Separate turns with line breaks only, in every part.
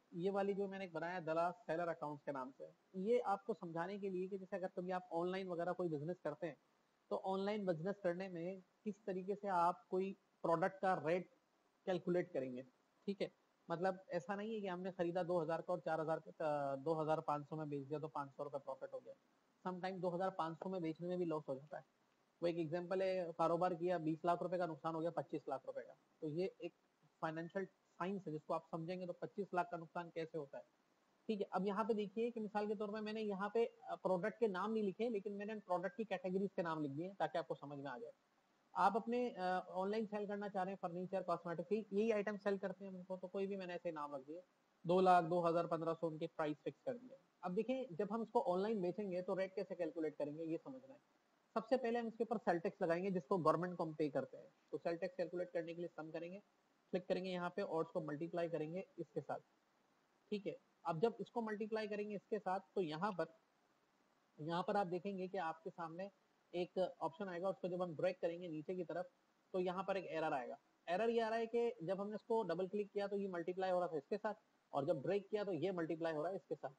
ये वाली जो मैंने बनाया दलाल सेलर अकाउंट्स के नाम से, ये आपको समझाने के लिए कि जैसे अगर कभी आप ऑनलाइन वगैरह कोई बिजनेस करते हैं, तो ऑनलाइन बिजनेस करने में किस तरीके से आप कोई प्रोडक्ट का रेट कैलकुलेट करेंगे। ठीक है, मतलब ऐसा नहीं है कि हमने खरीदा 2000 का और 4000 2500 में बेच दिया तो 500 रुपए प्रॉफिट हो गया। समटाइम 2500 में बेचने में भी लॉस हो जाता है। वो एक एग्जांपल है, कारोबार किया 20 लाख रुपए का नुकसान हो गया 25 लाख रुपए का, तो ये एक फाइनेंशियल साइंस है जिसको आप समझेंगे तो 25 लाख का नुकसान कैसे होता है। ठीक है, अब यहाँ पे देखिए कि मिसाल के तौर पे मैंने यहाँ पे प्रोडक्ट के नाम नहीं लिखे, लेकिन मैंने प्रोडक्ट की कैटेगरीज के नाम लिख दिए ताकि आपको समझ में आ जाए। आप अपने ऑनलाइन सेल करना चाह रहे हैं फर्नीचर कॉस्मेटिक यही आइटम सेल करते हैं हमको, तो कोई भी मैंने ऐसे नाम रख दिए, 2 लाख 2000 1500 उनके प्राइस फिक्स कर दिए। अब देखिए जब हम इसको ऑनलाइन बेचेंगे तो रेट कैसे कैलकुलेट करेंगे ये समझना है। सबसे पहले हम इसके ऊपर सेल टैक्स लगाएंगे जिसको गवर्नमेंट को हम पे करते हैं। तो सेल टैक्स कैलकुलेट करने के लिए सम करेंगे, क्लिक करेंगे यहाँ पे और उसको मल्टीप्लाई करेंगे इसके साथ। ठीक है, अब जब इसको मल्टीप्लाई करेंगे इसके साथ तो यहाँ पर आप देखेंगे कि आपके सामने एक ऑप्शन आएगा, उसको जब हम ड्रैग करेंगे नीचे की तरफ तो यहाँ पर एक एरर आएगा। एरर ये आ रहा है कि जब हमने इसको डबल क्लिक किया तो ये मल्टीप्लाई हो रहा था इसके साथ, और जब ड्रैग किया तो ये मल्टीप्लाई हो रहा है इसके साथ।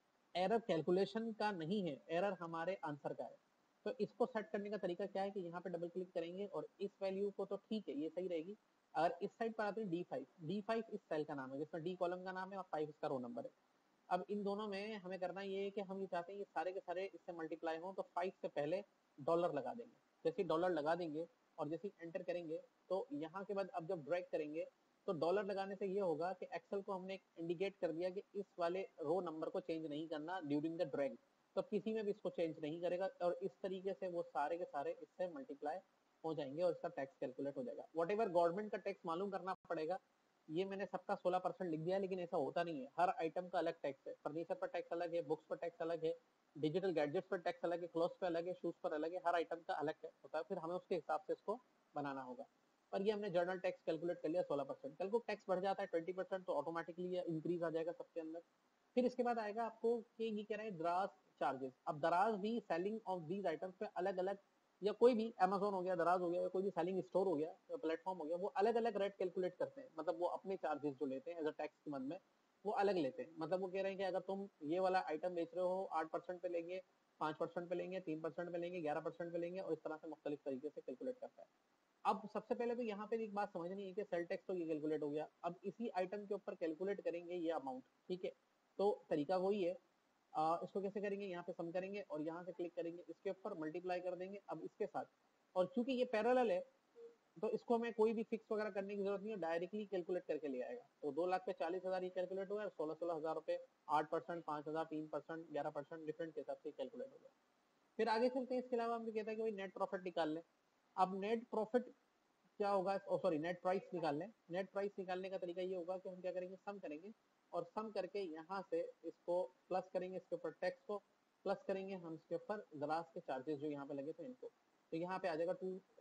एरर कैलकुलेशन का नहीं है, एरर हमारे आंसर का है। तो इसको सेट करने का तरीका क्या है कि यहाँ पे डबल क्लिक करेंगे और इस वैल्यू को, तो ठीक है ये सही रहेगी। अगर इस साइड पर आते हैं D5 इस सेल का नाम है, जिसमें D कॉलम का नाम है और 5 इसका रो नंबर है। अब इन दोनों में हमें करना ये है कि हम ये चाहते हैं ये सारे के सारे इससे मल्टीप्लाई हों, तो 5 से पहले डॉलर लगा देंगे। जैसे डॉलर लगा देंगे और जैसे एंटर करेंगे तो यहाँ के बाद अब जब ड्रैग करेंगे तो डॉलर लगाने से ये होगा कि एक्सेल को हमने इंडिकेट कर दिया कि इस वाले रो नंबर को चेंज नहीं करना ड्यूरिंग द ड्रैग, तो किसी में भी इसको चेंज नहीं करेगा और इस तरीके से वो सारे के सारे इससे मल्टीप्लाई हो जाएंगे और इसका टैक्स कैलकुलेट हो जाएगा। वट एवर गवर्नमेंट का टैक्स मालूम करना पड़ेगा। ये मैंने सबका 16% लिख दिया, लेकिन ऐसा होता नहीं है, हर आइटम का अलग टैक्स है। फर्नीचर पर टैक्स अलग है, बुक्स पर टैक्स अलग है, डिजिटल गैजेट्स पर टैक्स अलग है, क्लोथ्स पर अलग है, शूज पर अलग है, हर आइटम का अलग टैक्स होता है, फिर हमें उसके हिसाब से इसको बनाना होगा। पर ये हमने जर्नल टैक्स कैलकुलेट कर लिया 16%। कल को टैक्स बढ़ जाता है 20% तो ऑटोमेटिकली ये इंक्रीज आ जाएगा सबके अंदर। फिर इसके बाद आएगा आपको कि ये कह रहे हैं दराज चार्जेस। अब दराज भी सेलिंग ऑफ दीज आइटम्स पे अलग अलग, या कोई भी अमेजोन हो गया, दराज हो गया, या कोई भी सेलिंग स्टोर हो गया या प्लेटफॉर्म हो गया, वो अलग अलग रेट कैलकुलेट करते हैं। मतलब वो अपने चार्जेस जो लेते हैं एज अ टैक्स के मद में वो अलग लेते हैं। मतलब वो कह रहे हैं कि अगर तुम ये वाला आइटम बेच रहे हो 8% पे लेंगे, 5% पे लेंगे, 3% पे लेंगे, 11% पे लेंगे, और इस तरह से मुख्तलिफ तरीके से कैलकुलेट करता है। अब सबसे पहले तो यहाँ पे एक बात समझनी है कि सेल टैक्स तो ये कैलकुलेट हो गया, अब इसी आइटम के ऊपर कैलकुलेट करेंगे ये अमाउंट। ठीक है, तो तरीका वही है। इसको कैसे करेंगे, यहाँ पे सम करेंगे और यहाँ से क्लिक करेंगे, इसके ऊपर मल्टीप्लाई कर देंगे अब इसके साथ। और चूंकि ये पैरेलल है तो इसको हमें कोई भी फिक्स वगैरह करने की जरूरत नहीं है, डायरेक्टली कैलकुलेट करके ले आएगा। तो 2,40,000 ये कैलकुलेट हुआ है, 16,000 रुपए 8%, 5,000, 3%, 11% डिफरेंट के हिसाब से कैलकुलेट हो गया। फिर आगे चलते हैं, इसके अलावा हम कहता है कि भाई नेट प्रॉफिट निकाल लें। अब नेट प्रॉफिट क्या होगा, सॉरी नेट प्राइस निकाल लें। नेट प्राइस निकालने का तरीका ये होगा कि हम क्या करेंगे, सम करेंगे और सम करके यहाँ से इसको प्लस करेंगे, इसके ऊपर टैक्स को प्लस करेंगे हम, इसके ऊपर दराज के चार्जेस जो यहाँ पे लगे थे इनको, तो यहाँ पे आ जाएगा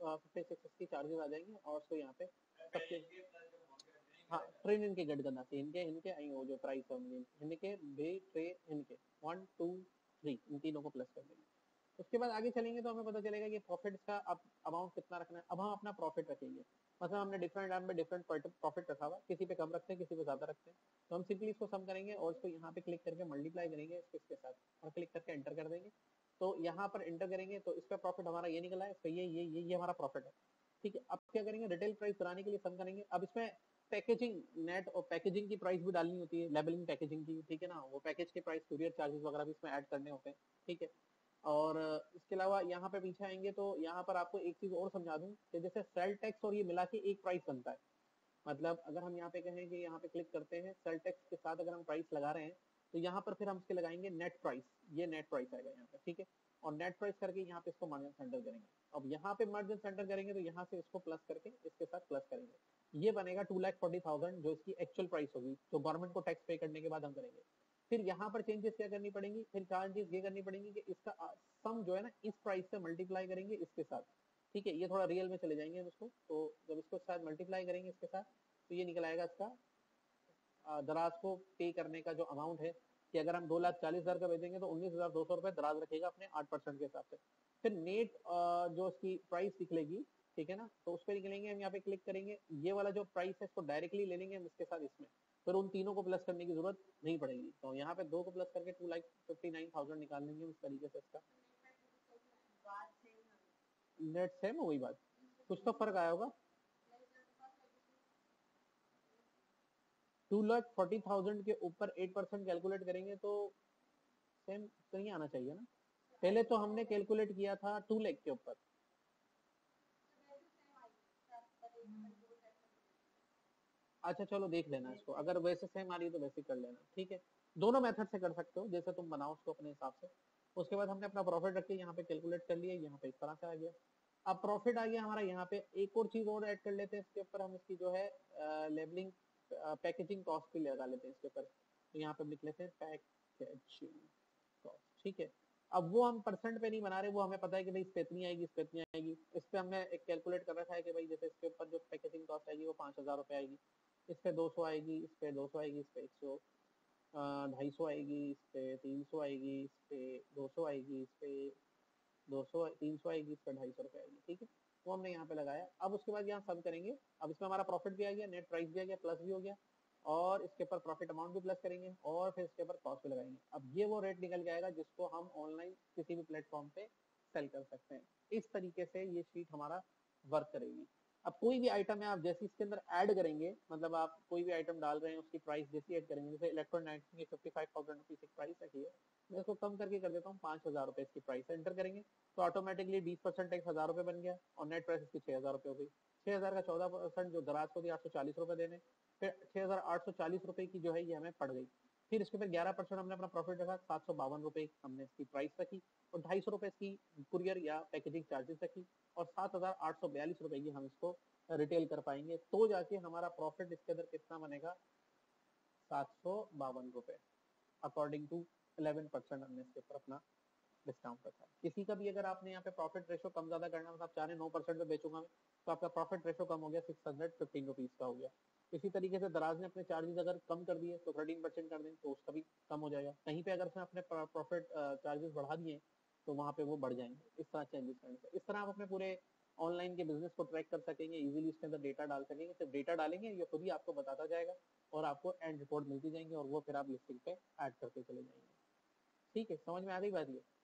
256 की चार्जेस आ जाएंगे और उसको यहाँ पे सबके, हाँ ट्रेन इनके गट करना चाहिए, इनके इनके आई वो जो प्राइस होंगे इनके बे ट्रे इनके 1 2 3 इन तीनों को प्लस कर देंगे। उसके बाद आगे चलेंगे तो हमें पता चलेगा कि प्रॉफिट का अब अमाउंट कितना रखना है। अब हम अपना प्रॉफिट रखेंगे, मतलब हमने डिफरेंट टाइम पे डिफरेंट प्रॉफिट रखा हुआ, किसी पे कम रखते हैं, किसी पे ज्यादा रखते हैं। तो हम सिंपली इसको सम करेंगे और इसको यहाँ पे क्लिक करके मल्टीप्लाई करेंगे इसके साथ और क्लिक करके एंटर कर देंगे। तो यहाँ पर एंटर करेंगे तो इसका प्रॉफिट हमारा ये निकला है, इसका ये हमारा प्रॉफिट है। ठीक है, अब क्या करेंगे, रिटेल प्राइस बनाने के लिए सम करेंगे। अब इसमें पैकेजिंग नेट और पैकेजिंग की प्राइस भी डालनी होती है, लेबलिंग पैकेजिंग की, ठीक है ना, वो पैकेज के प्राइस, कुरियर चार्जेस वगैरह भी इसमें ऐड करने होते हैं। ठीक है, और इसके अलावा यहाँ पे पीछे आएंगे तो यहाँ पर आपको एक चीज और समझा दूं कि जैसे सेल टैक्स और ये मिला के एक प्राइस बनता है। मतलब अगर हम यहाँ पे कहें कि यहाँ पे क्लिक करते हैं, सेल टैक्स के साथ अगर हम प्राइस लगा रहे हैं तो यहाँ पर फिर हम इसके लगाएंगे नेट प्राइस, ये नेट प्राइस आएगा यहाँ पे। ठीक है, और नेट प्राइस करके यहाँ पे इसको मार्जिन सेंटर करेंगे। अब यहाँ पे मार्जिन सेंटर करेंगे तो यहाँ से इसको प्लस करके इसके साथ प्लस करेंगे, ये बनेगा 2,40,000 जो इसकी एक्चुअल प्राइस होगी, जो गवर्नमेंट को टैक्स पे करने के बाद हम करेंगे। फिर यहाँ पर चेंजेस क्या करनी पड़ेंगी, फिर चेंजेस ये करनी पड़ेंगी कि इसका सम जो है ना इस प्राइस से मल्टीप्लाई करेंगे इसके साथ। ठीक है, ये थोड़ा रियल में चले जाएंगे हम इसको, तो जब इसको साथ मल्टीप्लाई करेंगे इसके साथ तो ये निकल आएगा इसका दराज को पे करने का जो अमाउंट है, कि अगर हम 2,40,000 का भेजेंगे तो 19,200 रुपए दराज रखेगा अपने 8% के हिसाब से। फिर नेट जो उसकी प्राइस निकलेगी, ठीक है ना, तो उस पर निकलेंगे हम, यहाँ पे क्लिक करेंगे, ये वाला जो प्राइस है इसको डायरेक्टली ले लेंगे हम इसके साथ इसमें, फिर उन तीनों को प्लस करने की जरूरत नहीं पड़ेगी। तो यहाँ पे 2 को प्लस करके 2,59,000 निकाल लेंगे उस तरीके से। इसका नेट सेम वही बात, कुछ तो फर्क आया होगा। 2,40,000 के ऊपर 8% कैलकुलेट करेंगे तो सेम तो नहीं आना चाहिए ना। पहले तो हमने कैलकुलेट किया था 2 लाख के ऊपर। अच्छा चलो देख लेना इसको, अगर वैसे सेम आ रही है तो वैसे कर लेना, ठीक है। दोनों मेथड से कर सकते हो, जैसे तुम बनाओ उसको अपने हिसाब से। उसके बाद हमने अपना प्रॉफिट रख के यहाँ पे कैलकुलेट कर लिया, यहाँ पे इस तरह से आ गया। अब प्रॉफिट आ गया हमारा, यहाँ पे एक और चीज और ऐड कर लेते हैं इसके ऊपर हम, इसकी जो है लेबलिंग पैकेजिंग कॉस्ट भी लगा लेते हैं इसके ऊपर। तो यहाँ पे लिख लेते हैं पैकेजिंग कॉस्ट, ठीक है। अब वो हम परसेंट पे नहीं बना रहे, वो हमें पता है कि भाई इस पे इतनी आएगी, इस पे इतनी आएगी। इस पे हमने एक कैलकुलेट कर रखा है कि भाई जैसे इसके ऊपर जो पैकेजिंग कॉस्ट आएगी वो 5,000 रुपये आएगी, इस पे 200 आएगी, इस पे 200 आएगी, इस पे 100 250 आएगी, इस पे 300 आएगी, इस पे 200 आएगी, इस पे 200 300 आएगी, इस पे 250 रुपये आएगी, ठीक है। वो हमने यहाँ पे लगाया। अब उसके बाद यहाँ सब करेंगे। अब इसमें हमारा प्रॉफिट भी आ गया, नेट प्राइस भी आ गया, प्लस भी हो गया, और इसके ऊपर प्रॉफिट अमाउंट भी प्लस करेंगे, और फिर इसके ऊपर कॉस्ट भी लगाएंगे। अब ये वो रेट निकल जाएगा जिसको हम ऑनलाइन किसी भी प्लेटफॉर्म पे सेल कर सकते हैं। इस तरीके से ये शीट हमारा वर्क करेगी। अब कोई भी आइटम है आप जैसे इसके अंदर ऐड करेंगे, मतलब आप कोई भी आइटम डाल रहे हैं उसकी प्राइस जैसी ऐड करेंगे, जैसे इलेक्ट्रॉनिक्स की 55,000 रुपीज एक प्राइस रखी है, मैं इसको कम करके कर देता हूँ 5,000 रुपए इसकी प्राइस एंटर करेंगे, तो ऑटोमेटिकली 20% टैक्स 1,000 रुपए बन गया, और नेट प्राइस इसकी 6,000 रुपए हो गई। 6,000 का 14% जो दराज को दिया 840 रुपए देने, फिर 6,840 रुपए की जो है ये हमें पड़ गई। फिर इसके ऊपर 11% हमने अपना प्रॉफिट रखा, 752 रुपए हमने इसकी प्राइस रखी, और 250 रुपए इसकी कुरियर या पैकेजिंग चार्जेस रखी, और 7,842 रुपए की हम इसको रिटेल कर पाएंगे, तो जाके हमारा प्रॉफिट इसके अंदर कितना बनेगा, 752 रुपए, अकॉर्डिंग टू 11% हमने इसके ऊपर अपना डिस्काउंट रखा है। किसी का भी अगर आपने यहाँ पे प्रॉफिट रेशो कम ज्यादा करना, मतलब आप चाह रहे 9% पे बेचूंगा मैं, तो आपका प्रॉफिट रेशो कम हो गया, 615 रुपीज का हो गया। इसी तरीके से दराज ने अपने चार्जेस अगर कम कर दिए तो 13% कर दें तो उसका भी कम हो जाएगा। कहीं पे अगर उसने अपने प्रॉफिट चार्जेस बढ़ा दिए तो वहां पे वो बढ़ जाएंगे। इस तरह चेंजेस करने से, इस तरह आप अपने पूरे ऑनलाइन के बिजनेस को ट्रैक कर सकेंगे, इजीली इसके अंदर डेटा डाल सकेंगे। सिर्फ डेटा डालेंगे, ये खुद ही आपको बताता जाएगा, और आपको एंड रिपोर्ट मिलती जाएंगी, और वो फिर आप लिस्टिंग पे ऐड करते चले जाएंगे। ठीक है, समझ में आ गई बात ये?